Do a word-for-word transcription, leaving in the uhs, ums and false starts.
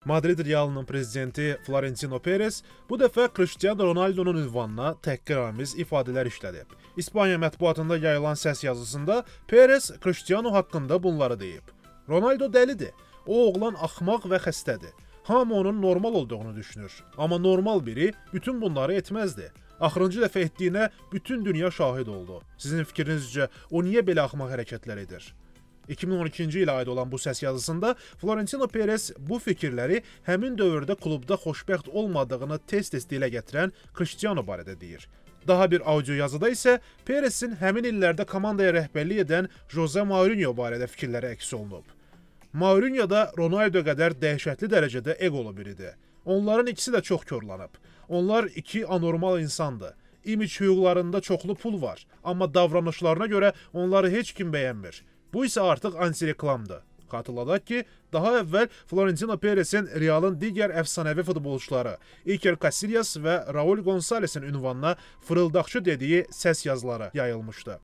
Madrid Realının prezidenti Florentino Perez bu dəfə Cristiano Ronaldo'nun ünvanına təhqiramiz ifadələr işlədib. İspaniya mətbuatında yayılan səs yazısında Perez Cristiano haqqında bunları deyib. Ronaldo dəlidir. O oğlan axmaq və xəstədir. Hamı onun normal olduğunu düşünür. Amma normal biri bütün bunları etməzdi. Axırıncı dəfə etdiyinə bütün dünya şahid oldu. Sizin fikrinizcə o niyə belə axmaq hərəkətlər edir? iki min on ikinci ilə aid olan bu səs yazısında Florentino Perez bu fikirləri həmin dövrdə klubda xoşbəxt olmadığını tez-tez dilə gətirən Cristiano barədə deyir. Daha bir audio yazıda isə Perez'in həmin illərdə komandaya rəhbərlik edən Jose Mourinho barədə fikirləri əks olunub. Mourinho da Ronaldo qədər dəhşətli dərəcədə egolu biridir. Onların ikisi də çox körlanıb. Onlar iki anormal insandır. İmic hüquqlarında çoxlu pul var, amma davranışlarına görə onları heç kim bəyənmir. Bu isə artıq anti-reklamdır. Xatırladaq ki, daha əvvəl Florentino Perez'in Realın digər əfsanəvi futbolçuları Iker Casillas və Raul Gonzalez'in ünvanına fırıldaqçı dediyi səs yazıları yayılmışdı.